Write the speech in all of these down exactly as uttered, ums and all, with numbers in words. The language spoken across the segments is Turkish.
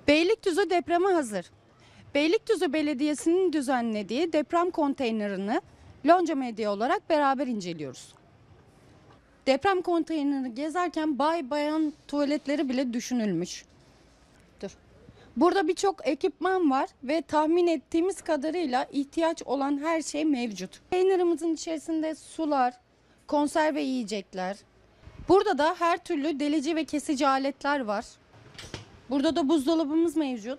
Beylikdüzü depreme hazır. Beylikdüzü Belediyesi'nin düzenlediği deprem konteynerini Lonca Medya olarak beraber inceliyoruz. Deprem konteynerini gezerken bay bayan tuvaletleri bile düşünülmüş. Dur. Burada birçok ekipman var ve tahmin ettiğimiz kadarıyla ihtiyaç olan her şey mevcut. Konteynerimizin içerisinde sular, konserve yiyecekler. Burada da her türlü delici ve kesici aletler var. Burada da buzdolabımız mevcut.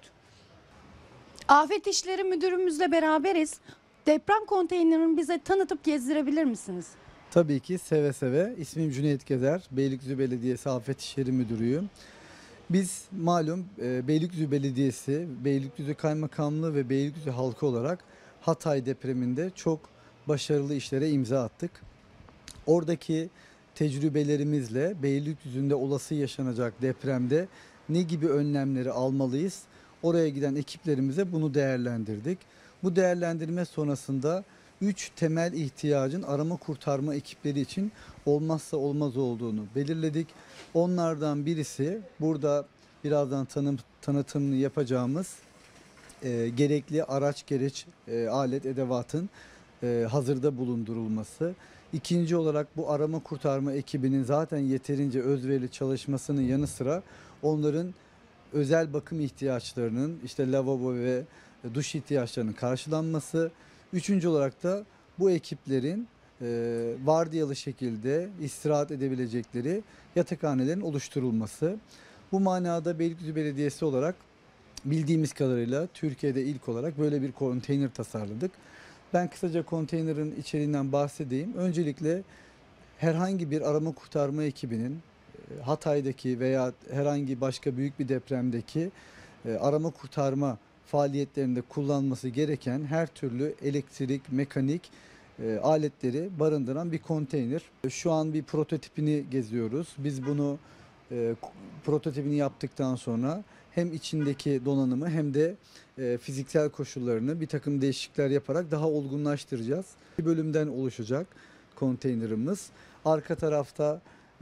Afet İşleri Müdürümüzle beraberiz. Deprem konteynerini bize tanıtıp gezdirebilir misiniz? Tabii ki seve seve. İsmim Cüneyt Gezer. Beylikdüzü Belediyesi Afet İşleri Müdürüyüm. Biz malum e, Beylikdüzü Belediyesi, Beylikdüzü Kaymakamlığı ve Beylikdüzü halkı olarak Hatay depreminde çok başarılı işlere imza attık. Oradaki tecrübelerimizle Beylikdüzü'nde olası yaşanacak depremde ne gibi önlemleri almalıyız? Oraya giden ekiplerimize bunu değerlendirdik. Bu değerlendirme sonrasında üç temel ihtiyacın arama kurtarma ekipleri için olmazsa olmaz olduğunu belirledik. Onlardan birisi burada birazdan tanım, tanıtımını yapacağımız e, gerekli araç gereç e, alet edevatın e, hazırda bulundurulması. İkinci olarak bu arama kurtarma ekibinin zaten yeterince özverili çalışmasının yanı sıra onların özel bakım ihtiyaçlarının işte lavabo ve duş ihtiyaçlarının karşılanması. Üçüncü olarak da bu ekiplerin e, vardiyalı şekilde istirahat edebilecekleri yatakhanelerin oluşturulması. Bu manada Beylikdüzü Belediyesi olarak bildiğimiz kadarıyla Türkiye'de ilk olarak böyle bir konteyner tasarladık. Ben kısaca konteynerin içeriğinden bahsedeyim. Öncelikle herhangi bir arama kurtarma ekibinin Hatay'daki veya herhangi başka büyük bir depremdeki arama kurtarma faaliyetlerinde kullanması gereken her türlü elektrik, mekanik aletleri barındıran bir konteyner. Şu an bir prototipini geziyoruz. Biz bunu prototipini yaptıktan sonra hem içindeki donanımı hem de fiziksel koşullarını bir takım değişiklikler yaparak daha olgunlaştıracağız. Bir bölümden oluşacak konteynerimiz. Arka tarafta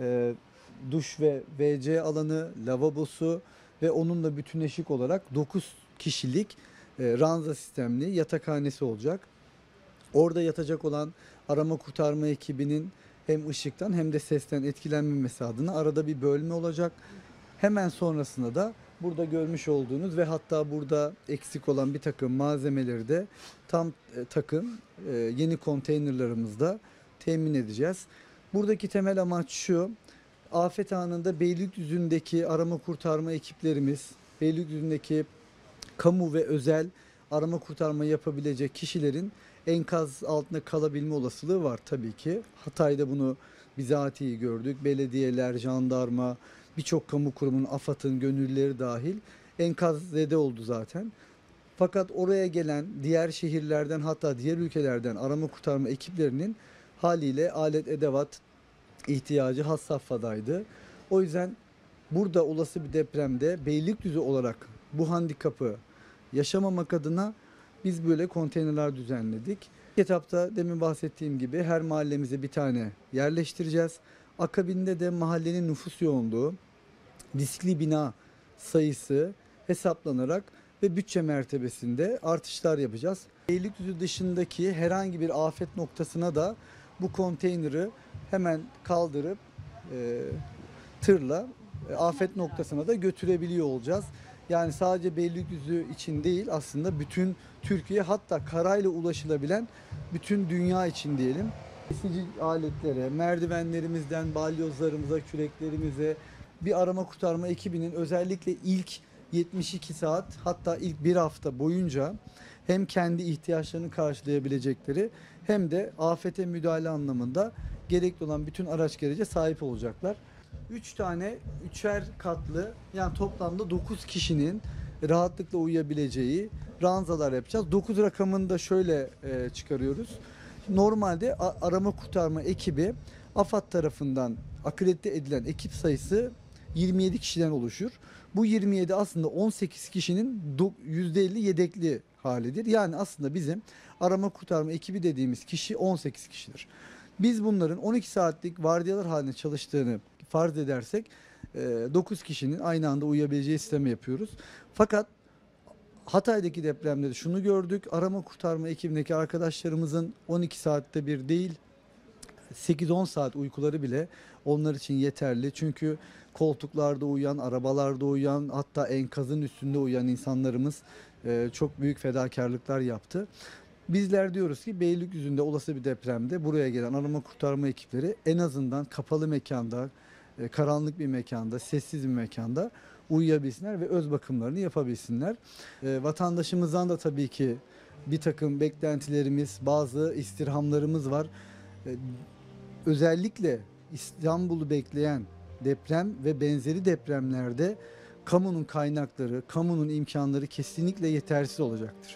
duş ve ve ce alanı, lavabosu ve onunla bütünleşik olarak dokuz kişilik ranza sistemli yatakhanesi olacak. Orada yatacak olan arama kurtarma ekibinin hem ışıktan hem de sesten etkilenmemesi adına arada bir bölme olacak. Hemen sonrasında da burada görmüş olduğunuz ve hatta burada eksik olan bir takım malzemeleri de tam takım yeni konteynerlarımızda temin edeceğiz. Buradaki temel amaç şu: afet anında Beylikdüzü'ndeki arama kurtarma ekiplerimiz, Beylikdüzü'ndeki kamu ve özel arama kurtarma yapabilecek kişilerin enkaz altında kalabilme olasılığı var tabii ki. Hatay'da bunu bizatihi gördük. Belediyeler, jandarma, birçok kamu kurumunun, AFAD'ın gönüllüleri dahil enkazzede oldu zaten. Fakat oraya gelen diğer şehirlerden hatta diğer ülkelerden arama kurtarma ekiplerinin haliyle alet edevat ihtiyacı has safhadaydı. O yüzden burada olası bir depremde Beylikdüzü olarak bu handikapı yaşamamak adına biz böyle konteynerler düzenledik. Etapta demin bahsettiğim gibi her mahallemize bir tane yerleştireceğiz. Akabinde de mahallenin nüfus yoğunluğu, riskli bina sayısı hesaplanarak ve bütçe mertebesinde artışlar yapacağız. Beylikdüzü dışındaki herhangi bir afet noktasına da bu konteyneri hemen kaldırıp e, tırla e, afet noktasına da götürebiliyor olacağız. Yani sadece Beylikdüzü için değil, aslında bütün Türkiye, hatta karayla ulaşılabilen bütün dünya için diyelim. Kesici aletlere, merdivenlerimizden balyozlarımıza, küreklerimize bir arama kurtarma ekibinin özellikle ilk yetmiş iki saat hatta ilk bir hafta boyunca hem kendi ihtiyaçlarını karşılayabilecekleri hem de afete müdahale anlamında gerekli olan bütün araç gerece sahip olacaklar. üç tane üçer katlı, yani toplamda dokuz kişinin rahatlıkla uyuyabileceği ranzalar yapacağız. dokuz rakamını da şöyle e, çıkarıyoruz. Normalde arama kurtarma ekibi AFAD tarafından akredite edilen ekip sayısı yirmi yedi kişiden oluşur. Bu yirmi yedi aslında on sekiz kişinin yüzde elli yedekli halidir. Yani aslında bizim arama kurtarma ekibi dediğimiz kişi on sekiz kişidir. Biz bunların on iki saatlik vardiyalar halinde çalıştığını farz edersek dokuz kişinin aynı anda uyuyabileceği sistemi yapıyoruz. Fakat Hatay'daki depremde de şunu gördük. Arama kurtarma ekibindeki arkadaşlarımızın on iki saatte bir değil, sekiz on saat uykuları bile onlar için yeterli. Çünkü koltuklarda uyuyan, arabalarda uyuyan, hatta enkazın üstünde uyuyan insanlarımız e, çok büyük fedakarlıklar yaptı. Bizler diyoruz ki Beylikdüzü'nde olası bir depremde buraya gelen arama kurtarma ekipleri en azından kapalı mekanda, e, karanlık bir mekanda, sessiz bir mekanda uyuyabilsinler ve öz bakımlarını yapabilsinler. E, vatandaşımızdan da tabii ki bir takım beklentilerimiz, bazı istirhamlarımız var. E, özellikle İstanbul'u bekleyen deprem ve benzeri depremlerde kamunun kaynakları, kamunun imkanları kesinlikle yetersiz olacaktır.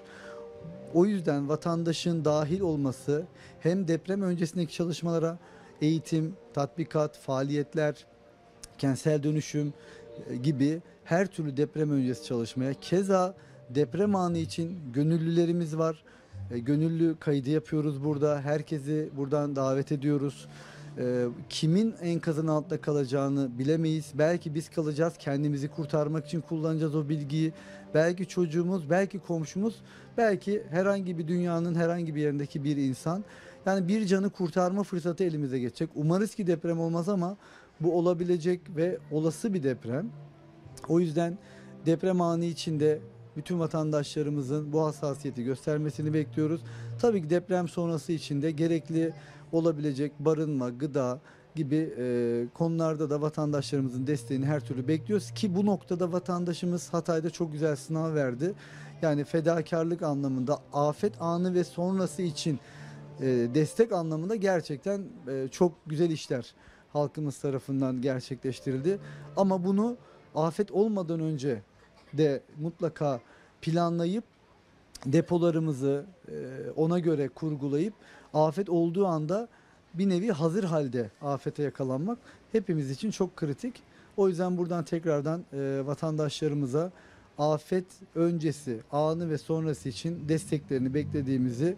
O yüzden vatandaşın dahil olması hem deprem öncesindeki çalışmalara eğitim, tatbikat, faaliyetler, kentsel dönüşüm gibi her türlü deprem öncesi çalışmaya, keza deprem anı için gönüllülerimiz var. Gönüllü kaydı yapıyoruz burada. Herkesi buradan davet ediyoruz. Kimin enkazın altında kalacağını bilemeyiz. Belki biz kalacağız, kendimizi kurtarmak için kullanacağız o bilgiyi. Belki çocuğumuz, belki komşumuz, belki herhangi bir dünyanın herhangi bir yerindeki bir insan. Yani bir canı kurtarma fırsatı elimize geçecek. Umarız ki deprem olmaz ama bu olabilecek ve olası bir deprem. O yüzden deprem anı içinde bütün vatandaşlarımızın bu hassasiyeti göstermesini bekliyoruz. Tabii ki deprem sonrası için de gerekli olabilecek barınma, gıda gibi e, konularda da vatandaşlarımızın desteğini her türlü bekliyoruz ki bu noktada vatandaşımız Hatay'da çok güzel sınav verdi. Yani fedakarlık anlamında, afet anı ve sonrası için e, destek anlamında gerçekten e, çok güzel işler halkımız tarafından gerçekleştirildi. Ama bunu afet olmadan önce de mutlaka planlayıp depolarımızı ona göre kurgulayıp afet olduğu anda bir nevi hazır halde afete yakalanmak hepimiz için çok kritik. O yüzden buradan tekrardan vatandaşlarımıza afet öncesi, anı ve sonrası için desteklerini beklediğimizi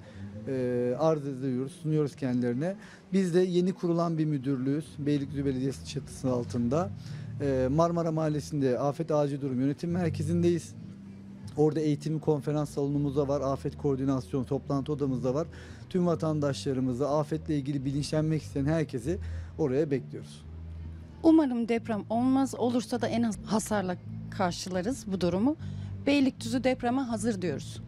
arz ediyoruz, sunuyoruz kendilerine. Biz de yeni kurulan bir müdürlüğüz. Beylikdüzü Belediyesi çatısı altında. Marmara Mahallesi'nde Afet Acil Durum Yönetim Merkezi'ndeyiz. Orada eğitim konferans salonumuz da var. Afet koordinasyon toplantı odamız da var. Tüm vatandaşlarımızı, afetle ilgili bilinçlenmek isteyen herkesi oraya bekliyoruz. Umarım deprem olmaz. Olursa da en az hasarla karşılarız bu durumu. Beylikdüzü depreme hazır diyoruz.